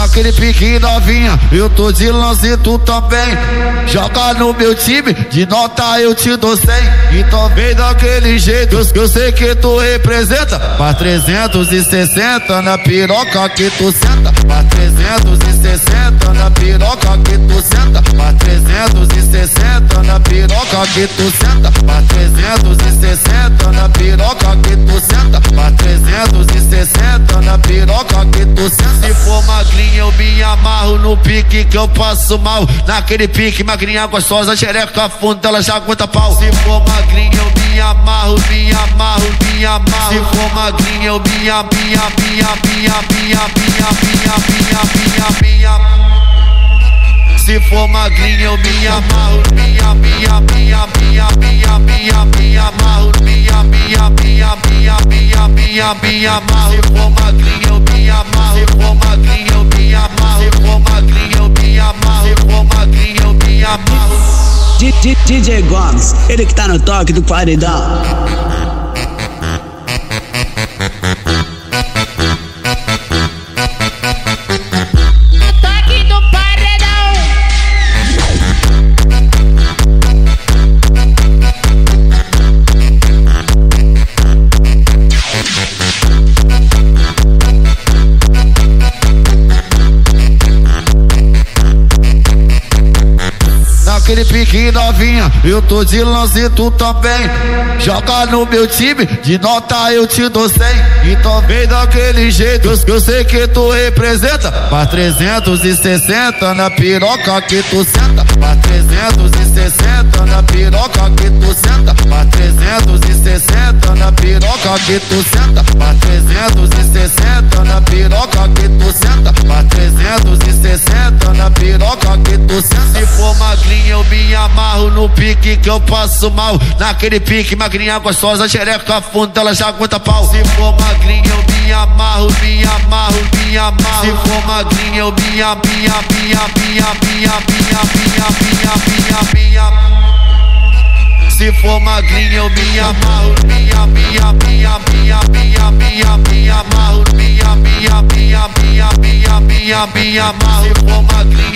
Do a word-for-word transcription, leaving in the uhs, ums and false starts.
Naquele pique novinha, eu tô de lance e tu também. Joga no meu time, de nota eu te dou cem. Então vem daquele jeito, eu, eu sei que tu representa. Pra trezentos e sessenta na piroca que tu senta. Pra trezentos e sessenta na piroca que tu senta. Pra trezentos e sessenta na piroca que tu senta. Pra trezentos e sessenta na piroca que tu senta. Pra trezentos e sessenta na piroca que tu senta. Se for magrinha eu me amarro no pique que eu passo mal. Naquele pique magrinha gostosa, xereca funda, ela já aguenta pau. Se for magrinha eu me amarro, me amarro, me amarro. Se for magrinha eu me amarro, me amarro, me amarro, me amarro, me amarro. Se for magrinha eu me amarro, me amarro, me amarro, me amarro, me amarro, me amarro, me amarro, me amarro. Se for magrinha eu me amarro, se for magrinha eu me amarro, se for magrinha eu me amarro, se for magrinha eu me amarro. D J Gomes, ele que tá no toque do paredão. Naquele pique novinha, eu tô de lance e tu também. Joga no meu time, de nota eu te dou cem. Então vem daquele jeito, eu, eu sei que tu representa. Pra trezentos e sessenta na piroca que tu senta. Pra trezentos e sessenta na piroca que tu senta. Pra trezentos e sessenta na piroca que tu senta. Pra trezentos e sessenta na piroca que tu senta. Pra trezentos e sessenta na piroca que tu senta. Se for magrinha eu me amarro no pique que eu passo mal. Naquele pique magrinha gostosa, xereca funda, ela já aguenta pau. Se for magrinha eu me amarro, me amarro, me amarro. Se for magrinha eu me amarro, me amarro, me amarro, me amarro, me amarro. Se for magrinha eu me amarro, me amarro, me amarro, me amarro, me amarro, me amarro, me amarro, me amarro. Se for magrinha